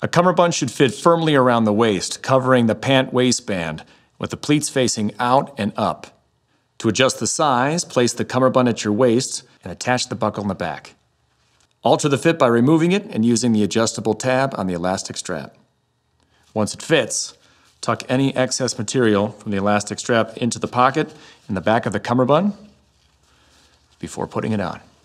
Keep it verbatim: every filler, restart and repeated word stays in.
A cummerbund should fit firmly around the waist, covering the pant waistband, with the pleats facing out and up. To adjust the size, place the cummerbund at your waist and attach the buckle in the back. Alter the fit by removing it and using the adjustable tab on the elastic strap. Once it fits, tuck any excess material from the elastic strap into the pocket in the back of the cummerbund before putting it on.